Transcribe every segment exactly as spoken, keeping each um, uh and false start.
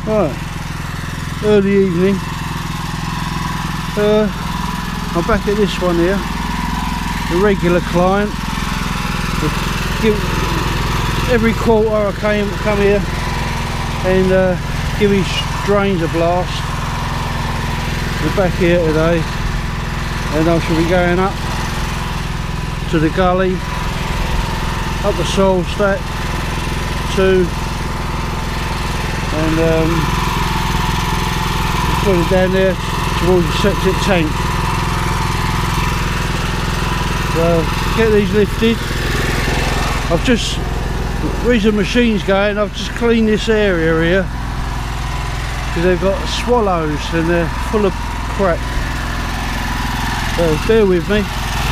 Right, early evening. Uh, I'm back at this one here, the regular client. Give, every quarter I came come here and uh, give his drains a blast. We're back here today, and I shall be going up to the gully, up the soil stack, to and um, put it down there towards the septic tank. So get these lifted. I've just, the reason the machine's going, I've just cleaned this area here because they've got swallows and they're full of crap. So bear with me.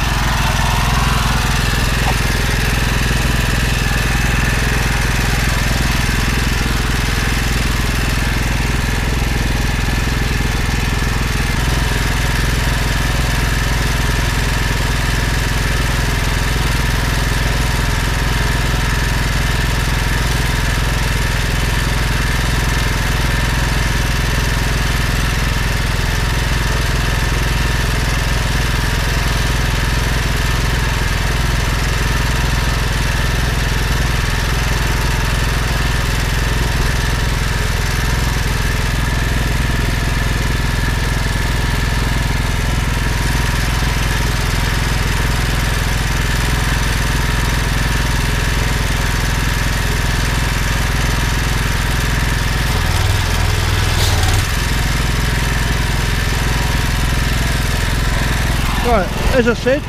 Right, as I said,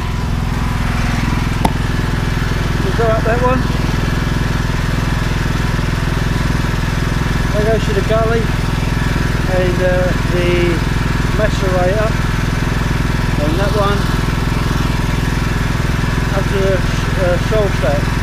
we'll go up that one. That goes to the gully and uh, the macerator, and that one up to the uh, soil stack.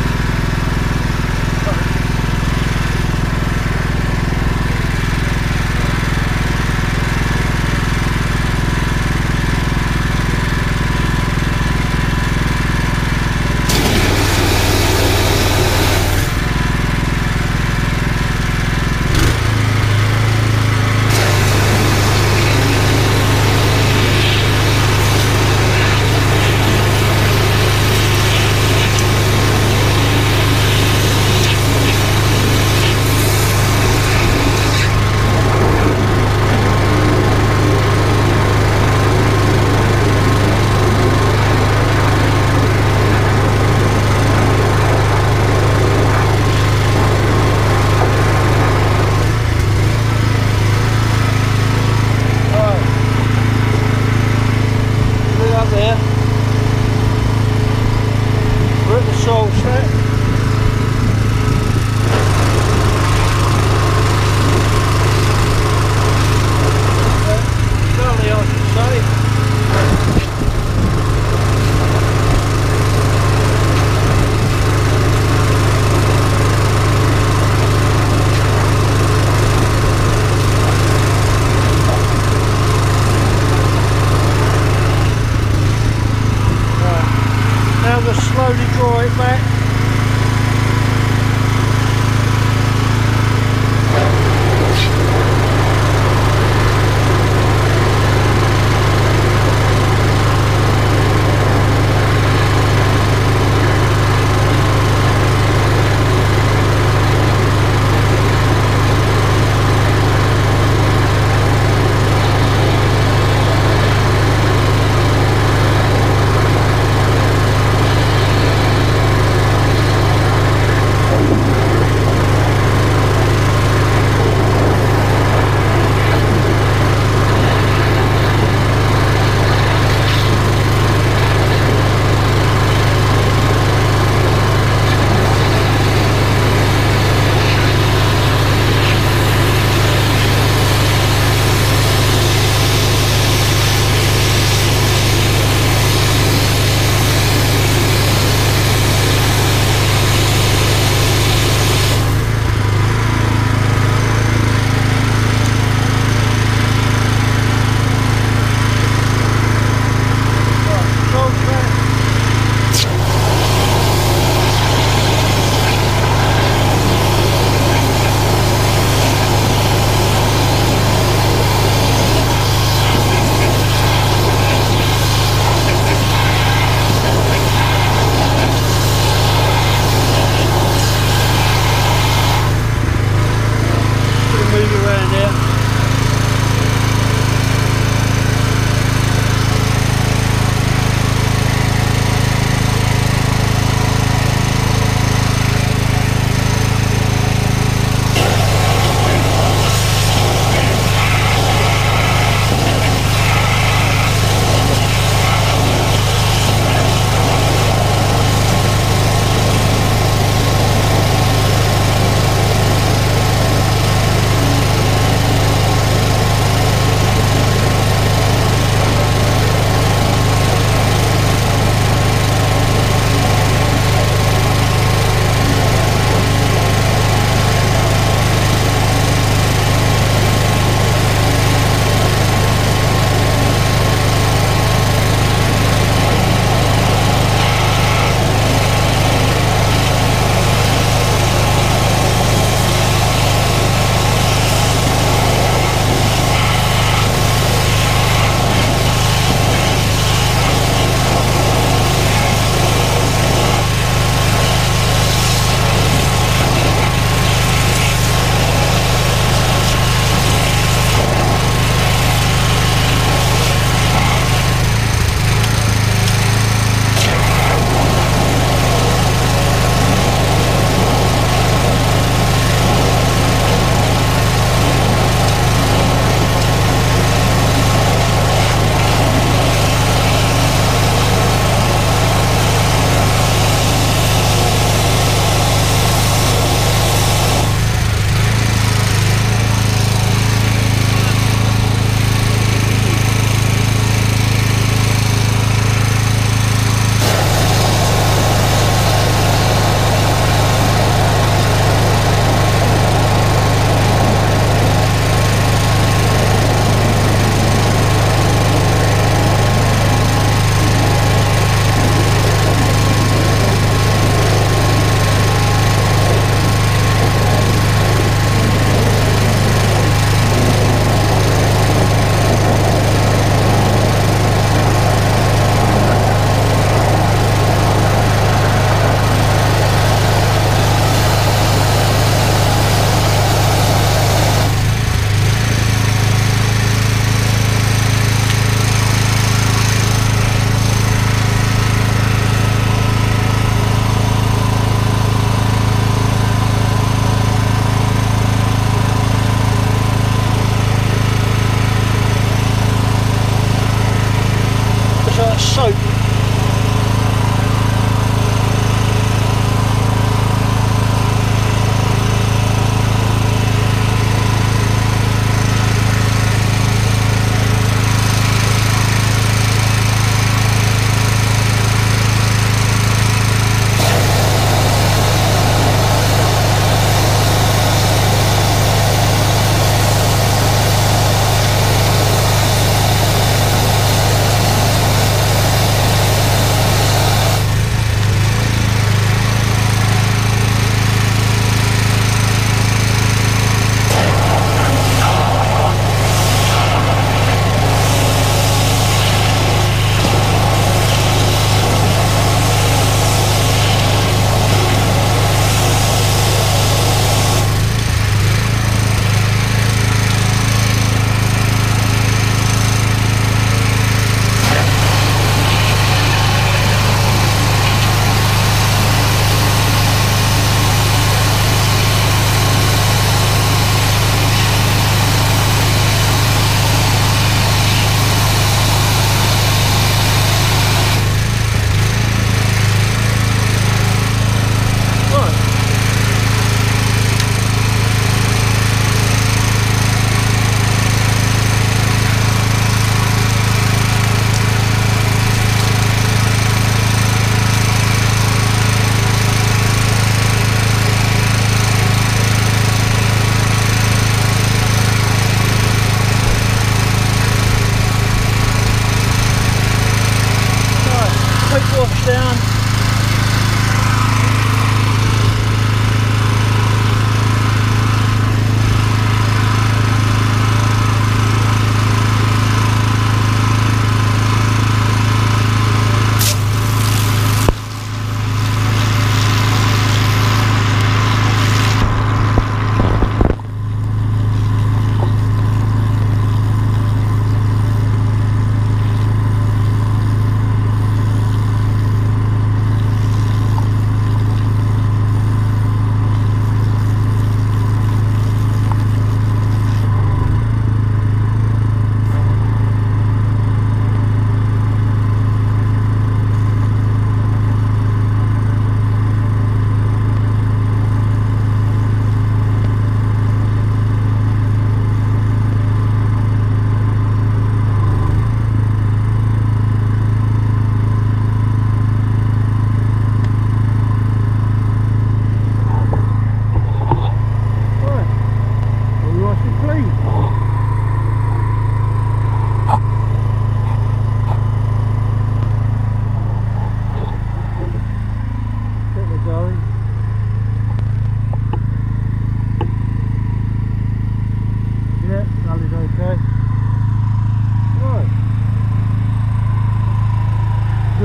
Slowly draw it back.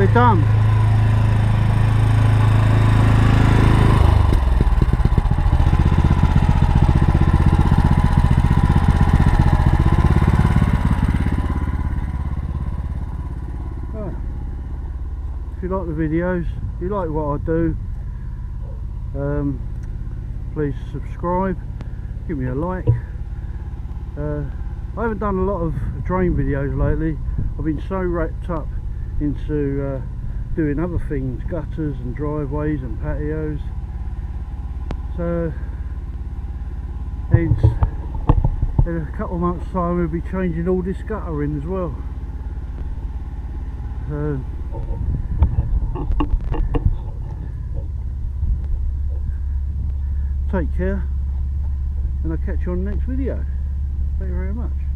we're done. If you like the videos, if you like what I do, um, please subscribe, give me a like. uh, I haven't done a lot of drain videos lately. I've been so wrapped up into uh, doing other things, gutters and driveways and patios. So it's, in a couple of months time we'll be changing all this guttering as well. So take care, and I'll catch you on the next video. Thank you very much.